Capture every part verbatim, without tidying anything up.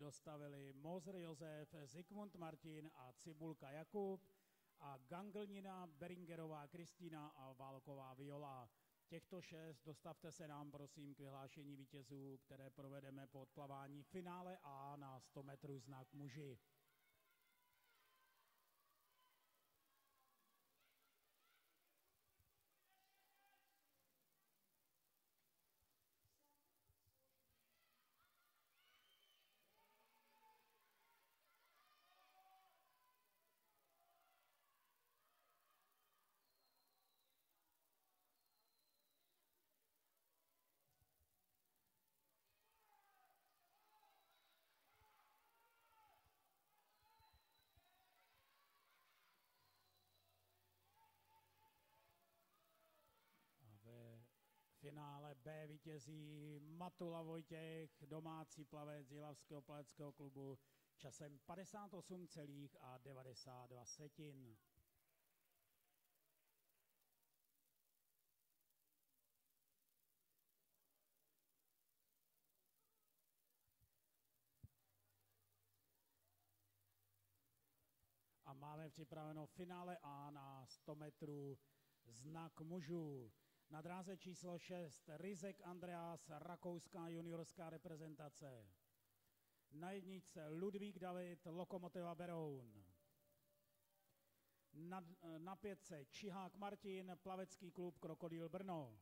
dostavili Moser Josef, Zikmund Martin a Cibulka Jakub a Ganglnina, Beringerová Kristýna a Válková Viola. Těchto šest dostavte se nám prosím k vyhlášení vítězů, které provedeme po odplavání finále A na sto metrů znak muži. Ve finále B vítězí Matula Vojtěch, domácí plavec Jihlavského plaveckého klubu časem padesát osm celých devadesát dva setin. A máme připraveno finále A na sto metrů znak mužů. Na dráze číslo šest Rizek Andreas, rakouská juniorská reprezentace. Na jedničce Ludvík David, Lokomotiva Beroun. Na, na pětce Čihák Martin, plavecký klub Krokodýl Brno.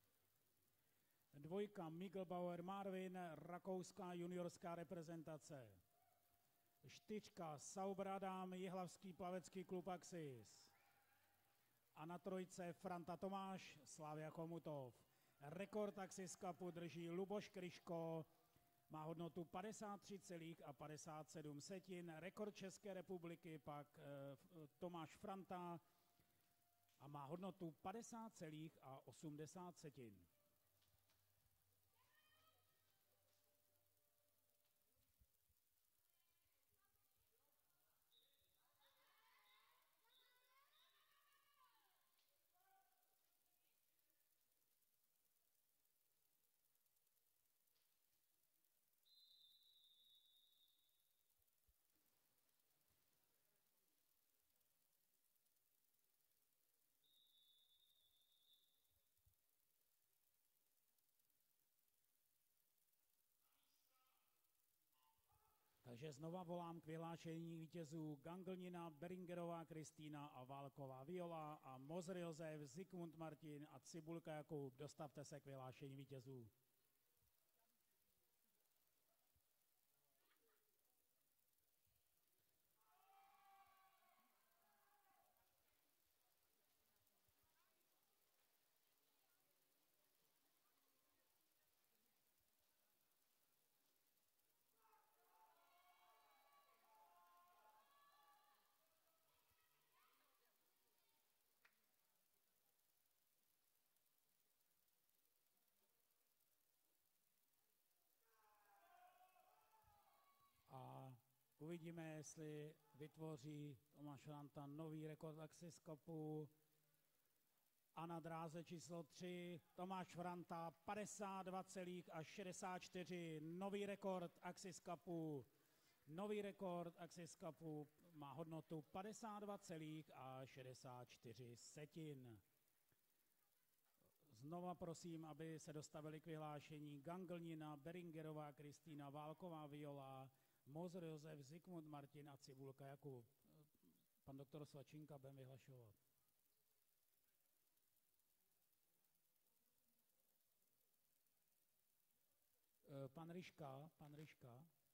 Dvojka Migelbauer Marvin, rakouská juniorská reprezentace. Čtyřka Sauber Adam, jihlavský plavecký klub Axis. A na trojce Franta Tomáš, Slavia Chomutov. Rekord Axis Cupu drží Luboš Kryško, má hodnotu padesát tři celých padesát sedm setin. Rekord České republiky pak eh, Tomáš Franta a má hodnotu padesát celých osmdesát setin. Takže znova volám k vyhlášení vítězů Ganglnina, Beringerová Kristýna a Válková Viola a Moser Josef, Zikmund Martin a Cibulka Jakub. Dostavte se k vyhlášení vítězů. A uvidíme, jestli vytvoří Tomáš Franta nový rekord Axis Cupu. A na dráze číslo tři Tomáš Franta padesát dva celých šedesát čtyři. Nový rekord Axis Cupu. Nový rekord Axis Cupu má hodnotu padesát dva celých šedesát čtyři setin. Znova prosím, aby se dostavili k vyhlášení Ganglnina, Beringerová Kristýna, Válková Viola, Moser Josef, Zikmund Martin a Cibulka Jakub. Pan doktor Svačinka budeme vyhlašovat. Pan Ryška, pan Ryška.